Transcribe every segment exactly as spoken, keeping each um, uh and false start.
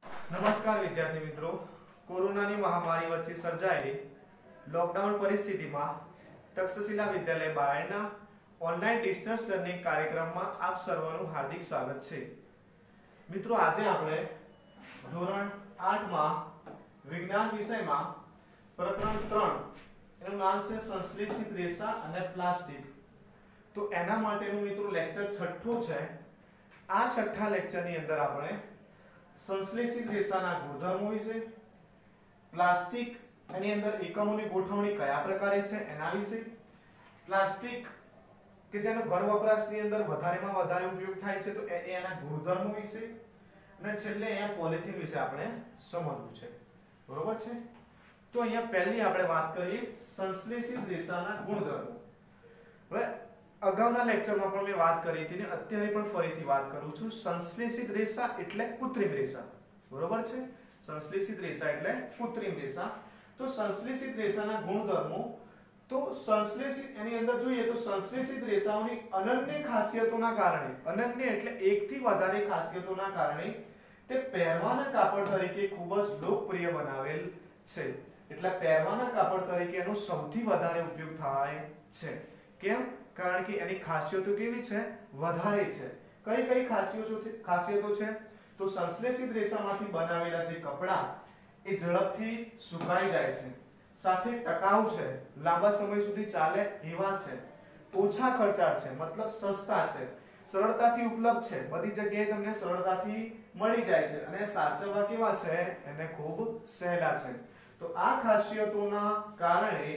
નમસ્કાર વિદ્યાર્થી મિત્રો, કોરોનાની મહામારી વચ્ચે સર્જાયેલી લોકડાઉન પરિસ્થિતિમાં તક્ષશિલા વિદ્યાલય બાયડના ઓનલાઈન ડિસ્ટન્સ લર્નિંગ કાર્યક્રમમાં આપ સર્વનું હાર્દિક સ્વાગત છે. મિત્રો, આજે આપણે ધોરણ આઠ માં વિજ્ઞાન વિષયમાં પ્રકરણ ત્રણ, એનું નામ છે સંશ્લેષિત રેસા અને પ્લાસ્ટિક. તો એના માટેનું મિત્રો લેક્ચર છઠ્ઠું છે. આ છઠ્ઠા લેક્ચરની અંદર આપણે સંશ્લેષિત રેસાના ગુણધર્મો વિશે, પ્લાસ્ટિક એની અંદર એકમોની ગોઠવણી કયા પ્રકારે છે એના વિશે, પ્લાસ્ટિક કે જેનો ઘર વપરાશની અંદર વધારેમાં વધારે ઉપયોગ થાય છે તો એ એના ગુણધર્મો વિશે, અને છેલ્લે અહીંયા પોલિથીન વિશે આપણે સમજવું છે. બરોબર છે? તો અહીંયા પહેલી આપણે વાત કરીએ સંશ્લેષિત રેસાના ગુણધર્મો. હવે અગાઉના લેક્ચરમાં પણ મેં વાત કરી હતી ને અત્યારે પણ ફરીથી વાત કરું છું. સંશ્લેષિત રેસા એટલે કૃત્રિમ રેસા. બરોબર છે? સંશ્લેષિત રેસા એટલે કૃત્રિમ રેસા. તો સંશ્લેષિત રેસાના ગુણધર્મો, તો સંશ્લેષિત એની અંદર જોઈએ તો સંશ્લેષિત રેસાઓની અનન્ય ખાસિયતોના કારણે, અનન્ય એટલે એકથી વધારે ખાસિયતોના કારણે તે પહેરવાના કાપડ તરીકે ખૂબ જ લોકપ્રિય બનાવેલ છે. એટલે પહેરવાના કાપડ તરીકે એનો સૌથી વધારે ઉપયોગ થાય છે. કેમ? કારણ કે એની ખાસિયતો કેવી છે? વધારે છે. કઈ કઈ ખાસિયતો છે? ખાસિયતો છે તો સંશ્લેષિત રેસામાંથી બનાવેલા જે કપડા એ ઝડપથી સુકાઈ જાય છે, સાથે ટકાઉ છે, લાંબા સમય સુધી ચાલે એવા છે, ઓછા ખર્ચાળ છે, મતલબ સસ્તા છે, સરળતાથી ઉપલબ્ધ છે, બધી જગ્યાએ તમને સરળતાથી મળી જાય છે, અને સાચવવા કેવા છે? એને ખૂબ સહેલા છે. તો આ ખાસિયતોના કારણે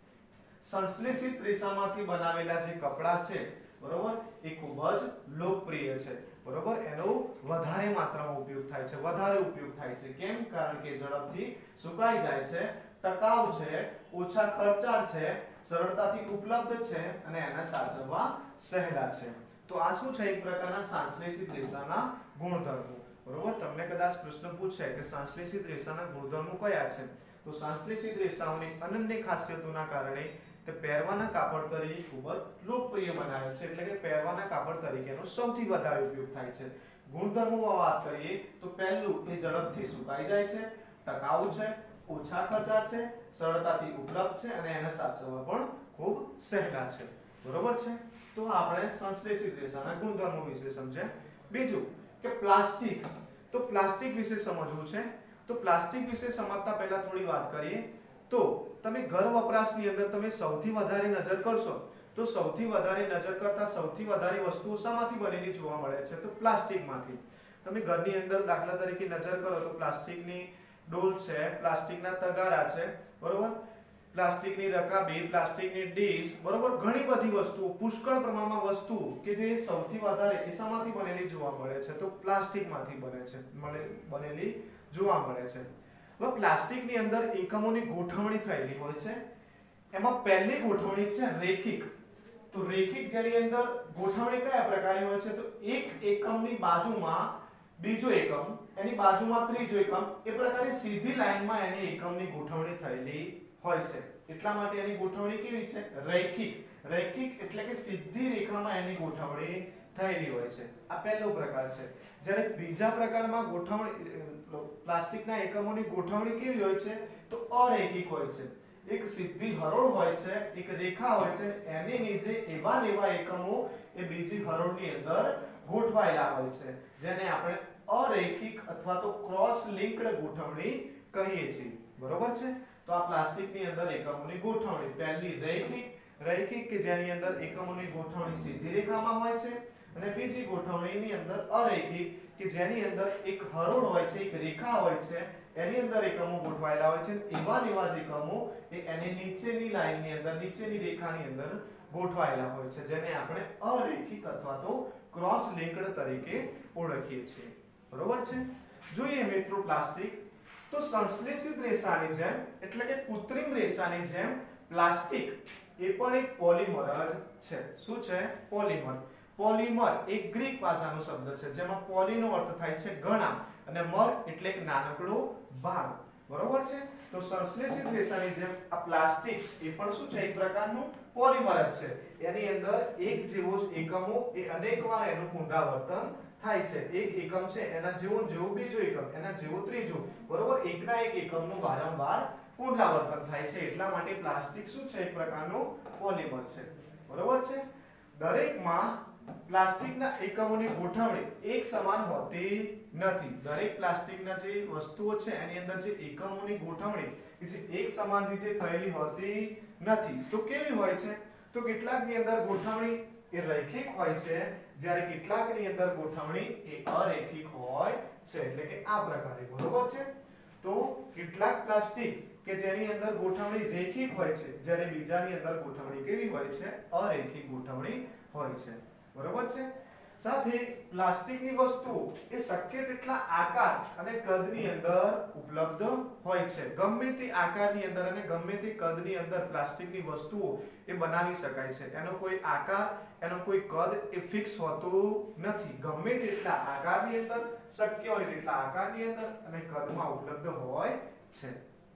સંશ્લેષિત રેસામાંથી બનાવેલા જે કપડા છે, બરોબર, એ ખૂબ જ લોકપ્રિય છે. બરોબર, એનો વધારે માત્રામાં ઉપયોગ થાય છે, વધારે ઉપયોગ થાય છે. કેમ? કારણ કે ઝડપથી સુકાઈ જાય છે, ટકાઉ છે, ઓછા ખર્ચાળ છે, સરળતાથી ઉપલબ્ધ છે, અને એને સાચવવા સહેલા છે. તો આ શું છે? એક પ્રકારના સંશ્લેષિત રેસાના ગુણધર્મો. બરોબર, તમને કદાચ પ્રશ્ન પૂછે કે સંશ્લેષિત રેસાના ગુણધર્મો કયા છે, તો સંશ્લેષિત રેસાઓની અનન્ય ખાસિયતોના કારણે તે પહેરવાના કાપડ તરીકે ખૂબ જ લોકપ્રિય બનાવે છે. એટલે કે પહેરવાના કાપડ તરીકેનો સૌથી વધારે ઉપયોગ થાય છે. ગુણધર્મોમાં વાત કરીએ તો પહેલું, એ ઝડપથી સુકાઈ જાય છે, ટકાઉ છે, ઓછા ખર્ચાળ છે, સરળતાથી ઉપલબ્ધ છે, અને એને સાચવવા પણ ખૂબ સહેલા છે. બરોબર છે? તો આપણે સંશ્લેષિત રેસાના ગુણધર્મો વિશે સમજ્યા. બીજું કે પ્લાસ્ટિક. તો પ્લાસ્ટિક વિશે સમજવું છે. તો પ્લાસ્ટિક વિશે સમજતા પહેલા થોડી વાત કરીએ તો તમે ઘર વપરાશની અંદર તમે સૌથી વધારે નજર કરશો તો સૌથી વધારે નજર કરતા સૌથી વધારે વસ્તુઓ શામાંથી બનેલી જોવા મળે છે? તો પ્લાસ્ટિકમાંથી. તમે ઘરની અંદર દાખલા તરીકે નજર કરો તો પ્લાસ્ટિકની ડોલ છે, પ્લાસ્ટિકના તગારા છે, બરોબર, પ્લાસ્ટિકની રકાબી, પ્લાસ્ટિકની ડીશ, બરોબર, ઘણી બધી વસ્તુઓ, પુષ્કળ પ્રમાણમાં વસ્તુઓ કે જે સૌથી વધારે એ શામાંથી બનેલી જોવા મળે છે? તો પ્લાસ્ટિકમાંથી બને છે, બનેલી જોવા મળે છે. હવે પ્લાસ્ટિકની અંદર એકમોની ગોઠવણી થયેલી હોય છે. એમાં પહેલી ગોઠવણી છે રેખિક. તો રેખિક જેની અંદર ગોઠવણી કયા પ્રકારે હોય છે? તો એક એકમની બાજુમાં બીજો એકમ, એની બાજુમાં ત્રીજો એકમ, એ પ્રકારે સીધી લાઈનમાં એની એકમની ગોઠવણી થયેલી હોય છે. એટલા માટે એની ગોઠવણી કેવી છે? રેખિક. રેખિક એટલે કે સીધી રેખામાં એની ગોઠવણી થયેલી હોય છે. આ પહેલો પ્રકાર છે. જ્યારે બીજા પ્રકારમાં ગોઠવણી પ્લાસ્ટિકના એકમોની ગોઠવણી કેવી હોય છે? તો અરેખિક હોય છે. એક સીધી હરોળ હોય છે, એક રેખા હોય છે, એની નીચે એવા ને એવા એકમો એ બીજી હરોળની અંદર ગોઠવાયેલા હોય છે, જેને આપણે અરેખિક અથવા તો ક્રોસ લિંક્ડ ગોઠવણી કહીએ છીએ. બરોબર છે? તો આ પ્લાસ્ટિકની અંદર એકમોની ગોઠવણી પહેલી રેખિક, રેખિક કે જેની અંદર એકમોની ગોઠવણી સીધી રેખામાં હોય છે, અને બીજી ગોઠવણીની અંદર અરેખિક કે જેની અંદર એક હરોળ હોય છે, એક રેખા હોય છે, એની અંદર એકમો ગોઠવાયેલા હોય છે. એવા ને એવા જ એકમો એ એની નીચેની લાઈનની અંદર, નીચેની રેખાની અંદર ગોઠવાયેલા હોય છે, જેને આપણે અરેખિક અથવા તો ક્રોસ લિંક્ડ તરીકે ઓળખીએ છીએ. બરોબર છે? જોઈએ મિત્રો પ્લાસ્ટિક. તો સંશ્લેષિત રેસાની જેમ એટલે કે કૃત્રિમ રેસાની જેમ પ્લાસ્ટિક એ પણ એક પોલિમર જ છે. શું છે? પોલિમર. પોલિમર એક ગ્રીક ભાષાનો શબ્દ છે, જેમાં પોલીનો અર્થ થાય છે ઘણા, અને મર એટલે એક નાનકડો ભાગ. બરોબર છે? તો સંશ્લેષિત રેસાની જેમ આ પ્લાસ્ટિક એ પણ શું છે? એક પ્રકારનું પોલિમર જ છે. એની અંદર એક જેવો જ એકમો એ અનેકવાર એનું પુનરાવર્તન થાય છે. એક એકમ છે એના જેવો જેવો બીજો એકમ, એના જેવો ત્રીજો, બરોબર, એકના એક એકમનું વારંવાર પુનરાવર્તન થાય છે. એટલા માટે પ્લાસ્ટિક શું છે? એક પ્રકારનું પોલિમર છે. બરોબર છે. દરેકમાં પ્લાસ્ટિકના એકમોની ગોઠવણી એક સમાન હોતી નથી. દરેક પ્લાસ્ટિકના જે વસ્તુઓ છે એની અંદર જે એકમોની ગોઠવણી કે જે એક સમાન રીતે થયેલી હોતી નથી. તો કેવી હોય છે? તો કેટલાકની અંદર ગોઠવણી એ રૈખિક હોય છે, જ્યારે કેટલાકની અંદર ગોઠવણી એ અરૈખિક હોય છે. એટલે કે આ પ્રકારે, બરોબર છે. તો કેટલાક પ્લાસ્ટિક કે જેની અંદર ગોઠવણી રેખિક હોય છે, જ્યારે બીજાની અંદર ગોઠવણી કેવી હોય છે? અરૈખિક ગોઠવણી હોય છે. બરોબર છે. સાથે પ્લાસ્ટિકની વસ્તુઓ એ શક્ય તેટલા આકાર અને કદની અંદર ઉપલબ્ધ હોય છે. ગમે તે આકારની અંદર અને ગમે તે કદની અંદર પ્લાસ્ટિકની વસ્તુઓ એ બનાવી શકાય છે. એનો કોઈ આકાર, એનો કોઈ કદ એ ફિક્સ હોતું નથી. ગમે તેટલા આકારની અંદર, શક્ય હોય તેટલા આકારની અંદર અને કદમાં ઉપલબ્ધ હોય છે.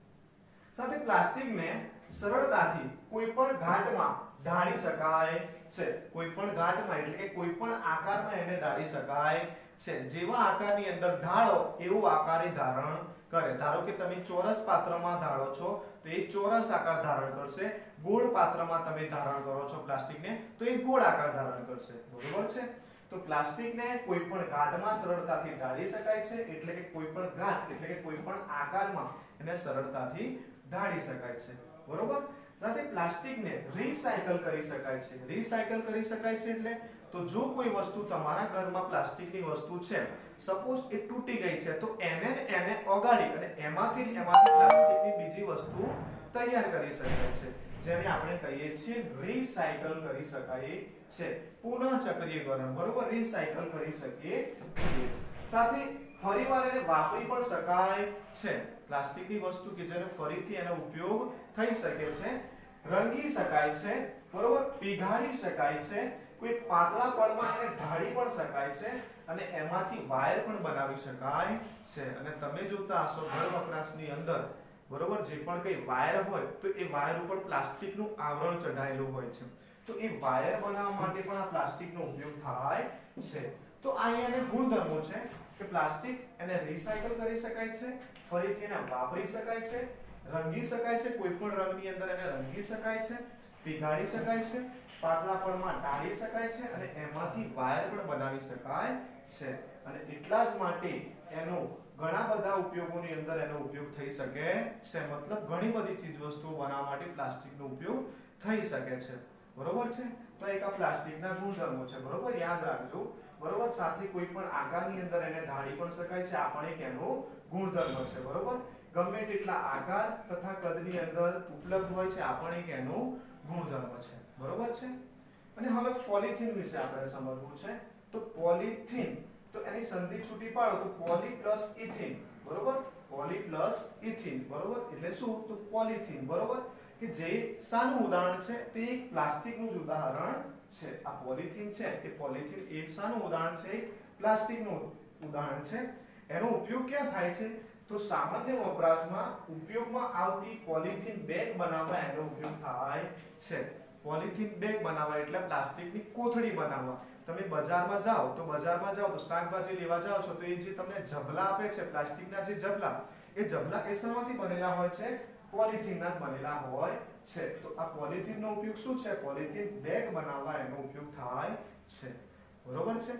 સાથે પ્લાસ્ટિકને સરળતાથી કોઈ પણ ઘાટમાં ઢાળી શકાય છે. કોઈ પણ ઘાટમાં એટલે કે કોઈ પણ આકારમાં એને ઢાળી શકાય છે. જેવા આકારની અંદર ઢાળો એવું આકારે ધારણ કરે. ધારો કે તમે ચોરસ પાત્રમાં ઢાળો છો તો એ ચોરસ આકાર ધારણ કરશે. ગોળ પાત્રમાં તમે ધારણ કરો છો પ્લાસ્ટિકને તો એ ગોળ આકાર ધારણ કરશે. બરોબર છે. તો પ્લાસ્ટિકને કોઈ પણ ઘાટમાં સરળતાથી ઢાળી શકાય છે. એટલે કે કોઈ પણ ઘાટ એટલે કે કોઈ પણ આકારમાં એને સરળતાથી ઢાળી શકાય છે. બરોબર. સાથે પ્લાસ્ટિકને રીસાયકલ કરી શકાય છે. રીસાયકલ કરી શકાય છે એટલે તો જો કોઈ વસ્તુ તમારા ઘરમાં પ્લાસ્ટિકની વસ્તુ છે, સપોઝ એ તૂટી ગઈ છે, તો એને એને ઓગાળી અને એમાંથી એમાંથી પ્લાસ્ટિકની બીજી વસ્તુ તૈયાર કરી શકાય છે, જેને આપણે કહીએ છીએ રીસાયકલ કરી શકાય છે. પુનઃચક્રીયકરણ, બરોબર, રીસાયકલ કરી શકીએ છીએ. સાથે ફરીવાર એને વાપરી પણ શકાય છે. પ્લાસ્ટિકની વસ્તુ કે જેનો ફરીથી એનો ઉપયોગ થઈ શકે છે. રંગી શકાય છે, બરોબર, પીગાળી શકાય છે. કોઈ પાતળા પડમાં એને ઢાળી પણ શકાય છે અને એમાંથી વાયર પણ બનાવી શકાય છે. અને તમે જોતા હશો ઘર વપરાશની અંદર, બરોબર, જે પણ કઈ વાયર હોય તો એ વાયર ઉપર પ્લાસ્ટિકનું આવરણ ચઢાયેલું હોય છે. તો એ વાયર બનાવવા માટે પણ આ પ્લાસ્ટિકનો ઉપયોગ થાય છે. તો અહીંયા ગુણધર્મો છે કે પ્લાસ્ટિક એને રીસાયકલ કરી શકાય છે, ફરીથી એને વાપરી શકાય છે, રંગી શકાય છે, કોઈ પણ રંગની અંદર એને રંગી શકાય છે, પીગાળી શકાય છે, પાતળાપણમાં ઢાળી શકાય છે અને એમાંથી વાયર પણ બનાવી શકાય છે. અને એટલા જ માટે એનો ઘણા બધા ઉપયોગોની અંદર એનો ઉપયોગ થઈ શકે છે. મતલબ ઘણી બધી ચીજ વસ્તુઓ બનાવવા માટે પ્લાસ્ટિકનો ઉપયોગ થઈ શકે છે. બરોબર છે. તો એક આ પ્લાસ્ટિકના ગુણધર્મો છે. બરોબર, યાદ રાખજો. બરોબર. સાથે કોઈ પણ આકારની અંદર એને ઢાળી પણ શકાય છે. આ પણ એક એનો ગુણધર્મ છે. બરોબર. ગમે તેટલા આકાર તથા કદની અંદર ઉપલબ્ધ હોય છે. આ પણ એક એનો ગુણધર્મ છે. બરોબર છે. અને હવે પોલિથીન વિશે આપણે સમજવું છે. તો પોલિથીન, તો એની સંધિ છૂટી પાડો તો પોલી પ્લસ ઇથીન, બરોબર, પોલી પ્લસ ઇથીન, બરોબર, એટલે શું? તો પોલિથીન, બરોબર, કે જે શાનું ઉદાહરણ છે? તે એક પ્લાસ્ટિકનું જ ઉદાહરણ છે. આ પોલિથીન છે એ પોલિથીન એક શાનું ઉદાહરણ છે? પ્લાસ્ટિકનું ઉદાહરણ છે. એનો ઉપયોગ ક્યાં થાય છે? તો સામાન્ય વપરાશમાં ઉપયોગમાં આવતી પોલિથીન બેગ બનાવવા એનો ઉપયોગ થાય છે. પોલિથીન બેગ બનાવવા એટલે પ્લાસ્ટિકની કોથળી બનાવવા. તમે બજારમાં જાઓ તો બજારમાં જાઓ તો શાકભાજી લેવા જાઓ છો તો એ જે તમને જબલા આપે છે, પ્લાસ્ટિકના જે જબલા, એ જબલા એ શેમાંથી બનેલા હોય છે? પોલિથીનના બનેલા હોય છે. તો આ પોલિથીનનો ઉપયોગ શું છે? પોલિથીન બેગ બનાવવા એનો ઉપયોગ થાય છે. બરોબર છે.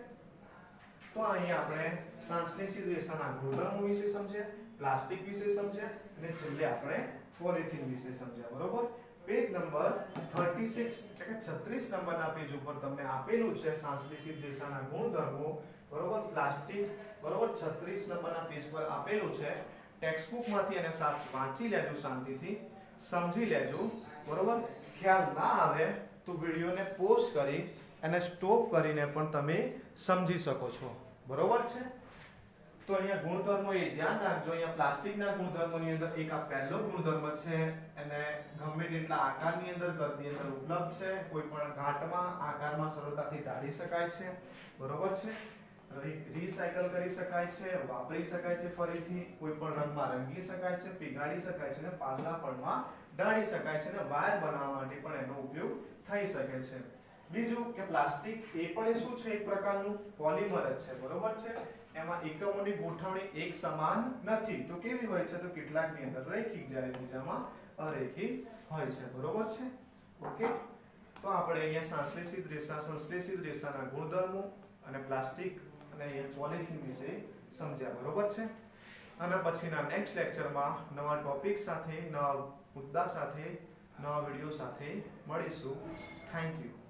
તો અહીંયા આપણે ટ્રાન્સલેશન રેસાના ગુણધર્મો વિશે સમજ્યા, પ્લાસ્ટિક વિશે સમજ્યા અને છેલ્લે આપણે પોલિથીન વિશે સમજ્યા. બરોબર. પેજ નંબર છત્રીસ એટલે કે છત્રીસ નંબરના પેજ ઉપર તમને આપેલું છે ટ્રાન્સલેશન રેસાના ગુણધર્મો. બરોબર, પ્લાસ્ટિક, બરોબર, છત્રીસ નંબરના પેજ પર આપેલું છે. ટેક્સ્ટ બુક માંથી એને સાથ વાંચી લેજો, શાંતિથી સમજી લેજો. બરોબર. ખ્યાલ ના આવે તો વિડિયોને પોઝ કરી અને સ્ટોપ કરીને પણ તમે સમજી શકો છો. બરોબર છે. તો અહીંયા ગુણધર્મો એ ધ્યાન રાખજો. અહીંયા પ્લાસ્ટિકના ગુણધર્મોની અંદર એક આ પહેલો ગુણધર્મ છે, એને ગમે તેટલા આકારની અંદર કદની અંદર ઉપલબ્ધ છે, કોઈ પણ ઘાટમાં આકારમાં સરળતાથી ઢાળી શકાય છે. બરોબર છે. રીસાયકલ કરી શકાય છે, વાપરી શકાય છે, ફરીથી કોઈ પણ રંગમાં રંગી શકાય છે, પીગાળી શકાય છે અને પાતળાપણમાં ડાળી શકાય છે અને વાયર બનાવવા માટે પણ એનો ઉપયોગ થઈ શકે છે. બીજું કે પ્લાસ્ટિક એ પણ શું છે, એક પ્રકારનું પોલિમર જ છે, બરોબર છે. એમાં એકમોની ગોઠવણી એક સમાન નથી. તો કેવી હોય છે, તો કેટલાકની અંદર રૈખિક જ્યારે બીજામાં અરૈખિક હોય છે, બરોબર છે. ઓકે, તો આપણે અહીંયા સંશ્લેષિત રેસા સંશ્લેષિત રેસાના ગુણધર્મો અને પ્લાસ્ટિક અને અહીંયા પોલિથીન વિશે સમજ્યા, બરોબર છે. અને પછીના નેક્સ્ટ લેક્ચરમાં નવા ટોપિક સાથે, નવા મુદ્દા સાથે, નવા વિડિયો સાથે મળીશું. Thank you.